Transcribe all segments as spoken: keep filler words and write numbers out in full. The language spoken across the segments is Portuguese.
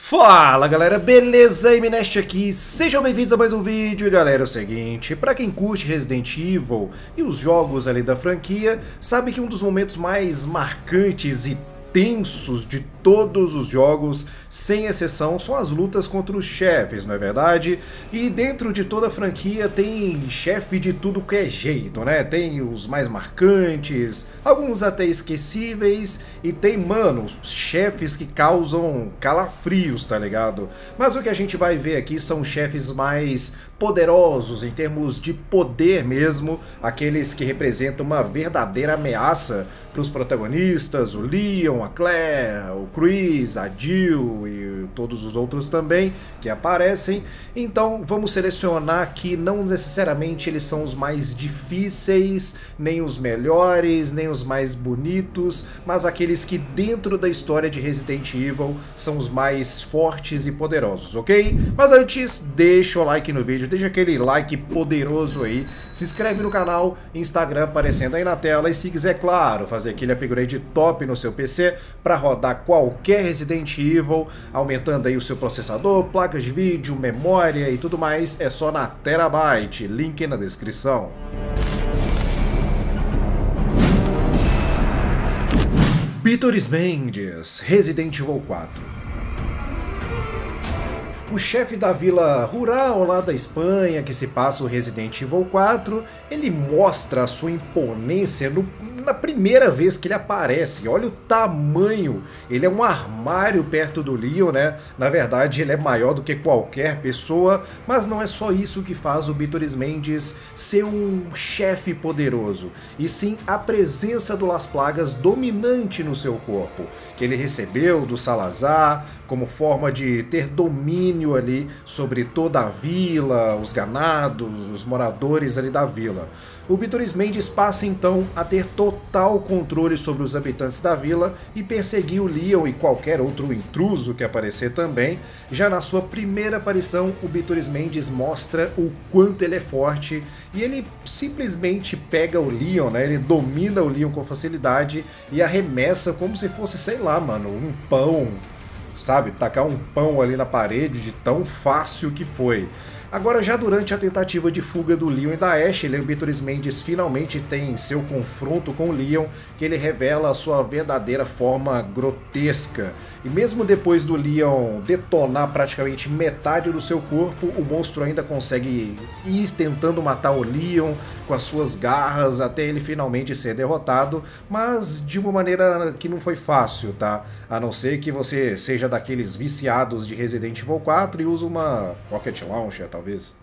Fala galera, beleza? Imineste aqui, sejam bem-vindos a mais um vídeo. E galera, é o seguinte, pra quem curte Resident Evil e os jogos ali da franquia, sabe que um dos momentos mais marcantes e tensos de todos os jogos, sem exceção, são as lutas contra os chefes, não é verdade? E dentro de toda a franquia tem chefe de tudo que é jeito, né? Tem os mais marcantes, alguns até esquecíveis, e tem, mano, os chefes que causam calafrios, tá ligado? Mas o que a gente vai ver aqui são chefes mais poderosos em termos de poder mesmo, aqueles que representam uma verdadeira ameaça para os protagonistas, o Leon, a Claire, o Chris, a Jill e todos os outros também que aparecem. Então vamos selecionar aqui, não necessariamente eles são os mais difíceis, nem os melhores, nem os mais bonitos, mas aqueles que dentro da história de Resident Evil são os mais fortes e poderosos, ok? Mas antes, deixa o like no vídeo, deixa aquele like poderoso aí, se inscreve no canal, Instagram aparecendo aí na tela, e se quiser, claro, fazer aquele upgrade top no seu P C para rodar qualquer Resident Evil, aumentando aí o seu processador, placas de vídeo, memória e tudo mais, é só na Terabyte, link na descrição. Vítoris Mendes, Resident Evil quatro. O chefe da vila rural lá da Espanha, que se passa o Resident Evil quatro, ele mostra a sua imponência no, na primeira vez que ele aparece. Olha o tamanho, ele é um armário perto do Leon, né? Na verdade ele é maior do que qualquer pessoa, mas não é só isso que faz o Vítoris Mendes ser um chefe poderoso, e sim a presença do Las Plagas dominante no seu corpo, que ele recebeu do Salazar como forma de ter domínio ali sobre toda a vila, os ganados, os moradores ali da vila. O Vítoris Mendes passa então a ter total controle sobre os habitantes da vila e perseguir o Leon e qualquer outro intruso que aparecer também. Já na sua primeira aparição, o Vítoris Mendes mostra o quanto ele é forte, e ele simplesmente pega o Leon, né? Ele domina o Leon com facilidade e arremessa como se fosse, sei lá, mano, um pão, sabe? Tacar um pão ali na parede de tão fácil que foi. Agora, já durante a tentativa de fuga do Leon e da Ashley, o Vítoris Mendes finalmente tem seu confronto com o Leon, que ele revela a sua verdadeira forma grotesca. E mesmo depois do Leon detonar praticamente metade do seu corpo, o monstro ainda consegue ir tentando matar o Leon com as suas garras até ele finalmente ser derrotado, mas de uma maneira que não foi fácil, tá? A não ser que você seja daqueles viciados de Resident Evil quatro e use uma Rocket Launcher, talvez. Talvez.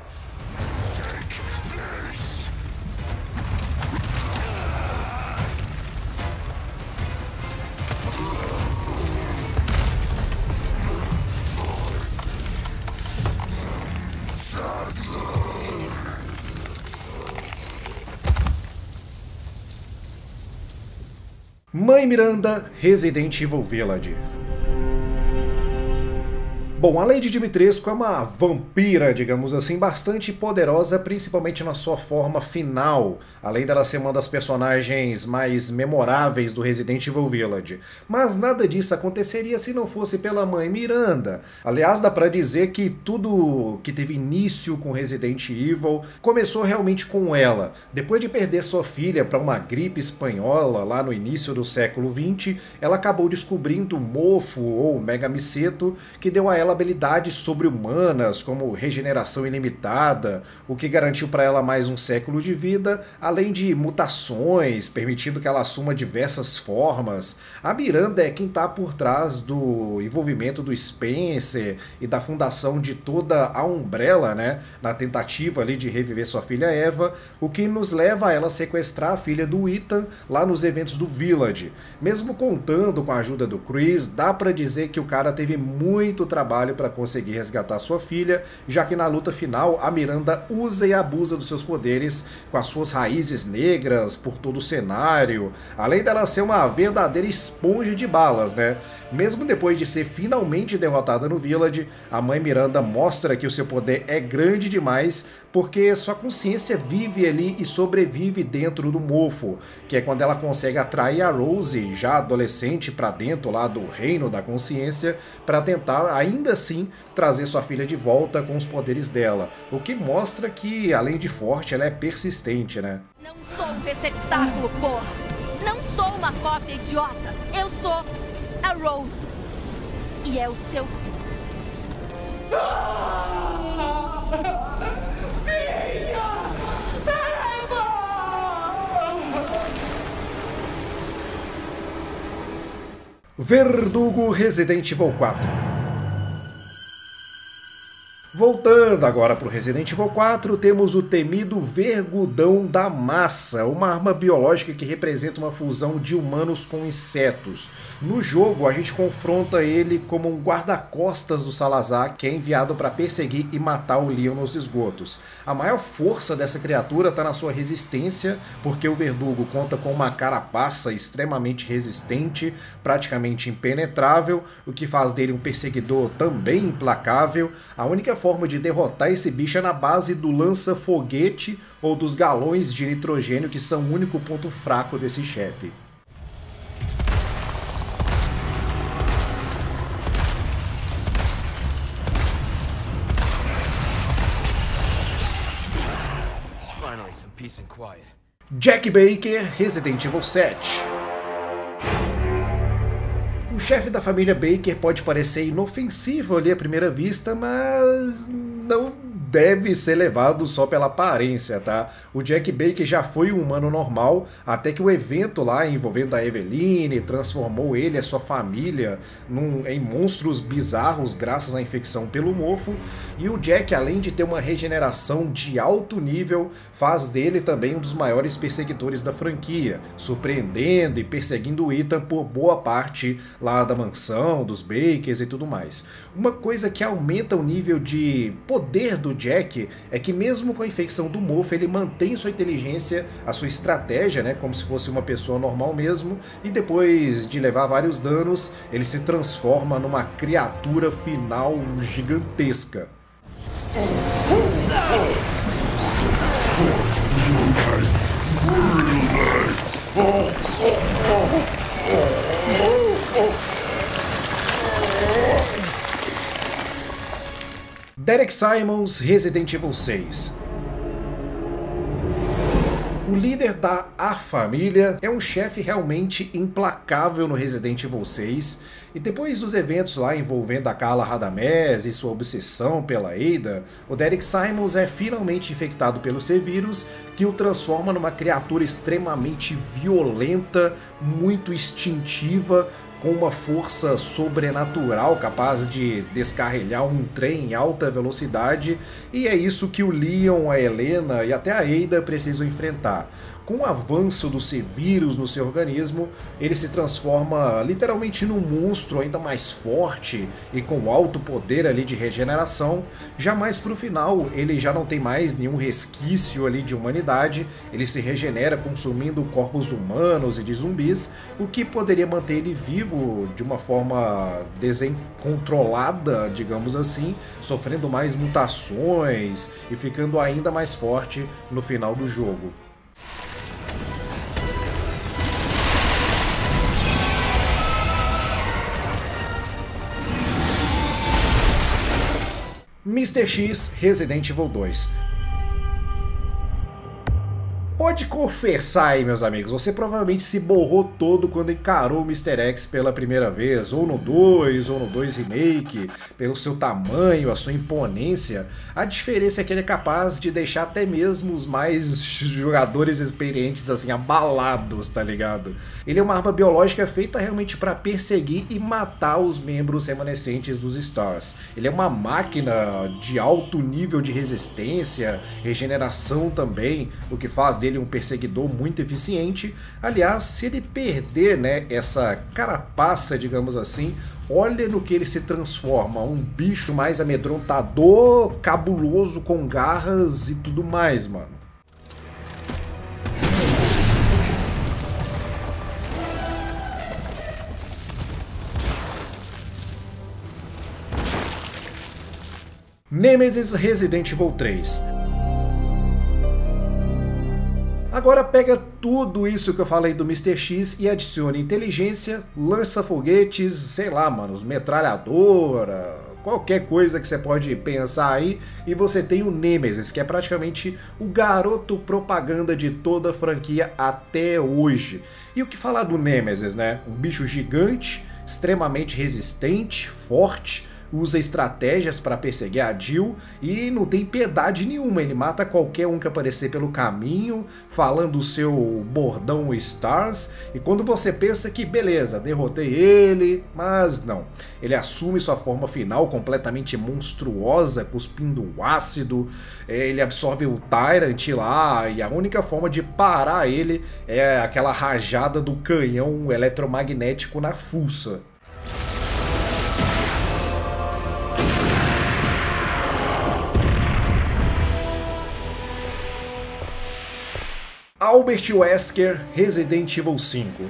Mãe Miranda, Resident Evil Village. Bom, a Lady Dimitrescu é uma vampira, digamos assim, bastante poderosa, principalmente na sua forma final, além dela ser uma das personagens mais memoráveis do Resident Evil Village. Mas nada disso aconteceria se não fosse pela mãe Miranda. Aliás, dá pra dizer que tudo que teve início com Resident Evil começou realmente com ela. Depois de perder sua filha para uma gripe espanhola lá no início do século vinte, ela acabou descobrindo o mofo ou megamiceto, que deu a ela habilidades sobre-humanas, como regeneração ilimitada, o que garantiu para ela mais um século de vida, além de mutações, permitindo que ela assuma diversas formas. A Miranda é quem está por trás do envolvimento do Spencer e da fundação de toda a Umbrella, né, na tentativa ali de reviver sua filha Eva, o que nos leva a ela sequestrar a filha do Ethan lá nos eventos do Village. Mesmo contando com a ajuda do Chris, dá para dizer que o cara teve muito trabalho trabalho para conseguir resgatar sua filha, já que na luta final a Miranda usa e abusa dos seus poderes com as suas raízes negras por todo o cenário, além dela ser uma verdadeira esponja de balas, né? Mesmo depois de ser finalmente derrotada no Village, a mãe Miranda mostra que o seu poder é grande demais porque sua consciência vive ali e sobrevive dentro do mofo, que é quando ela consegue atrair a Rose, já adolescente, para dentro lá do reino da consciência, para tentar ainda assim trazer sua filha de volta com os poderes dela, o que mostra que, além de forte, ela é persistente, né? Não sou um receptáculo, porra! Não sou uma cópia idiota! Eu sou a Rose! E é o seu... Verdugo Resident Evil quatro. Voltando agora para o Resident Evil quatro, temos o temido Vergudão da Massa, uma arma biológica que representa uma fusão de humanos com insetos. No jogo, a gente confronta ele como um guarda-costas do Salazar, que é enviado para perseguir e matar o Leon nos esgotos. A maior força dessa criatura está na sua resistência, porque o Verdugo conta com uma carapaça extremamente resistente, praticamente impenetrável, o que faz dele um perseguidor também implacável. A única forma de derrotar esse bicho é na base do lança-foguete ou dos galões de nitrogênio, que são o único ponto fraco desse chefe. Jack Baker, Resident Evil sete. O chefe da família Baker pode parecer inofensivo ali à primeira vista, mas não deve ser levado só pela aparência, tá? O Jack Baker já foi um humano normal, até que o evento lá envolvendo a Eveline transformou ele e a sua família num, em monstros bizarros graças à infecção pelo mofo, e o Jack, além de ter uma regeneração de alto nível, faz dele também um dos maiores perseguidores da franquia, surpreendendo e perseguindo o Ethan por boa parte lá da mansão, dos Bakers e tudo mais. Uma coisa que aumenta o nível de poder do Jack é que mesmo com a infecção do mofo, ele mantém sua inteligência, a sua estratégia, né, como se fosse uma pessoa normal mesmo, e depois de levar vários danos, ele se transforma numa criatura final gigantesca. Derek Simons, Resident Evil seis. O líder da A Família é um chefe realmente implacável no Resident Evil seis, e depois dos eventos lá envolvendo a Carla Radamés e sua obsessão pela Ada, o Derek Simons é finalmente infectado pelo C-Vírus, que o transforma numa criatura extremamente violenta, muito instintiva, com uma força sobrenatural capaz de descarrilhar um trem em alta velocidade, e é isso que o Leon, a Helena e até a Ada precisam enfrentar. Com o avanço do C-Vírus no seu organismo, ele se transforma literalmente num monstro ainda mais forte e com alto poder ali de regeneração. Já mais pro final, ele já não tem mais nenhum resquício ali de humanidade, ele se regenera consumindo corpos humanos e de zumbis, o que poderia manter ele vivo de uma forma desencontrolada, digamos assim, sofrendo mais mutações e ficando ainda mais forte no final do jogo. mister X, Resident Evil dois. Pode confessar aí, meus amigos, você provavelmente se borrou todo quando encarou o mister X pela primeira vez, ou no dois, ou no dois Remake, pelo seu tamanho, a sua imponência. A diferença é que ele é capaz de deixar até mesmo os mais jogadores experientes assim abalados, tá ligado? Ele é uma arma biológica feita realmente para perseguir e matar os membros remanescentes dos Stars. Ele é uma máquina de alto nível de resistência, regeneração também, o que faz dele ele um perseguidor muito eficiente. Aliás, se ele perder, né, essa carapaça, digamos assim, olha no que ele se transforma, um bicho mais amedrontador, cabuloso, com garras e tudo mais, mano. Nemesis Resident Evil três. Agora pega tudo isso que eu falei do mister X e adicione inteligência, lança-foguetes, sei lá, mano, metralhadora, qualquer coisa que você pode pensar aí, e você tem o Nemesis, que é praticamente o garoto propaganda de toda a franquia até hoje. E o que falar do Nemesis, né? Um bicho gigante, extremamente resistente, forte, usa estratégias para perseguir a Jill e não tem piedade nenhuma, ele mata qualquer um que aparecer pelo caminho, falando o seu bordão Stars, e quando você pensa que beleza, derrotei ele, mas não, ele assume sua forma final completamente monstruosa, cuspindo ácido, ele absorve o Tyrant lá, e a única forma de parar ele é aquela rajada do canhão eletromagnético na fuça. Albert Wesker, Resident Evil cinco.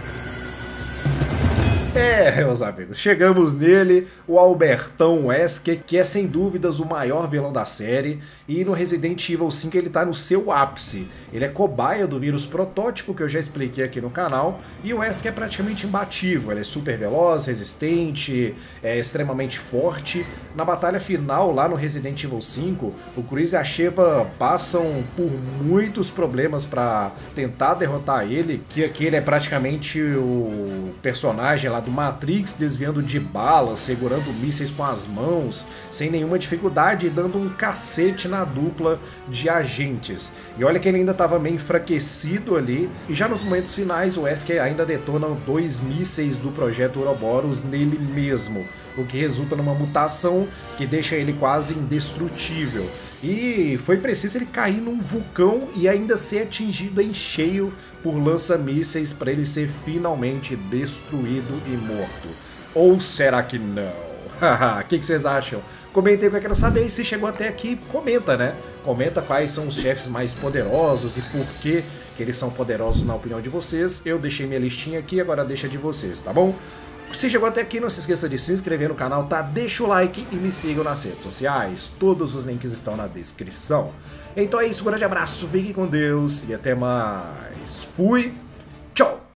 É, meus amigos, chegamos nele, o Albertão Wesker, que é sem dúvidas o maior vilão da série, e no Resident Evil cinco ele tá no seu ápice. Ele é cobaia do vírus protótipo, que eu já expliquei aqui no canal, e o Wesker é praticamente imbatível, ele é super veloz, resistente, é extremamente forte. Na batalha final, lá no Resident Evil cinco, o Chris e a Sheva passam por muitos problemas para tentar derrotar ele, que aqui ele é praticamente o personagem lá do Matrix, desviando de balas, segurando mísseis com as mãos, sem nenhuma dificuldade, e dando um cacete na dupla de agentes. E olha que ele ainda estava meio enfraquecido ali, e já nos momentos finais o Wesker ainda detona dois mísseis do projeto Ouroboros nele mesmo, o que resulta numa mutação que deixa ele quase indestrutível. E foi preciso ele cair num vulcão e ainda ser atingido em cheio por lança-mísseis para ele ser finalmente destruído e morto. Ou será que não? O que, que vocês acham? Comentem o que eu quero saber, e se chegou até aqui, comenta, né? Comenta quais são os chefes mais poderosos e por que, que eles são poderosos na opinião de vocês. Eu deixei minha listinha aqui, agora deixa de vocês, tá bom? Se chegou até aqui, não se esqueça de se inscrever no canal, tá? Deixa o like e me sigam nas redes sociais. Todos os links estão na descrição. Então é isso, um grande abraço, fiquem com Deus e até mais. Fui!